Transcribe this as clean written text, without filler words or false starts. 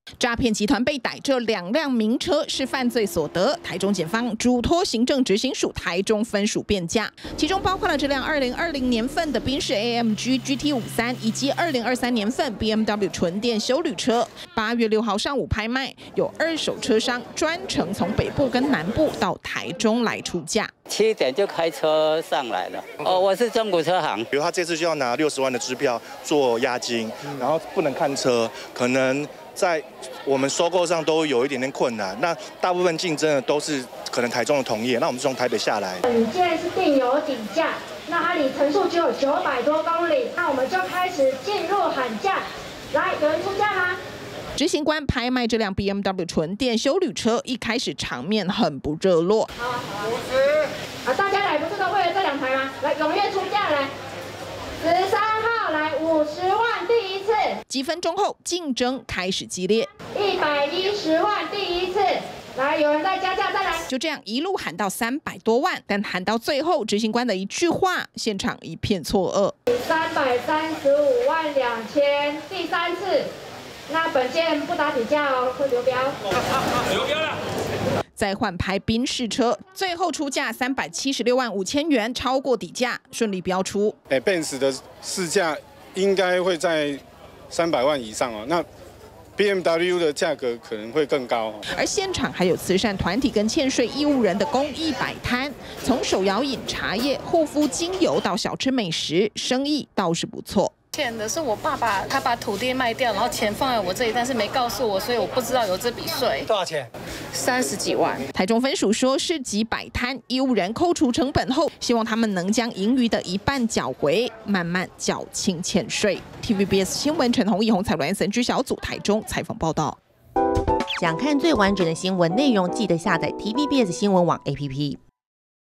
诈骗集团被逮，这2辆名车是犯罪所得。台中检方嘱托行政执行署台中分署辨价，其中包括了这辆2020年份的宾士 AMG GT53，以及2023年份 BMW 纯电休旅车。8月6号上午拍卖，有2手车商专程从北部跟南部到台中来出价。 7点就开车上来了。我是中古车行。 比如他这次就要拿60万的支票做押金，然后不能看车，可能在我们收购上都有一点点困难。那大部分竞争的都是可能台中的同业，那我们是从台北下来。 你既然是定有底价，那它里程数只有900多公里，那我们就开始进入喊价。来，有人出价吗？ 执行官拍卖这辆 BMW 纯电休旅车，一开始场面很不热络。 好，50。大家来不是都为了这2台吗？来，踊跃出价来。13号来50万第一次。 几分钟后，竞争开始激烈。 110万第一次。来，有人再加价再来。 就这样一路喊到300多万，但喊到最后，执行官的一句话，现场一片错愕。 335万2000，第3次。那本件不打底价哦，会流标。 流标了。 再换拍宾士车，最后出价376万5000元，超过底价，顺利标出。 Benz 的市价应该会在300万以上哦。那 BMW 的价格可能会更高。 而现场还有慈善团体跟欠税义务人的公益摆摊，从手摇饮、茶叶、护肤精油到小吃美食，生意倒是不错。 欠的是我爸爸，他把土地卖掉，然后钱放在我这里，但是没告诉我，所以我不知道有这笔税。 多少钱 ？30几万。 台中分署说，市集摆摊，义务人扣除成本后，希望他们能将盈余的一半缴回，慢慢缴清欠税。TVBS 新闻陈宏毅、洪彩鸾 SNG 小组台中采访报道。 想看最完整的新闻内容，记得下载 TVBS 新闻网 APP。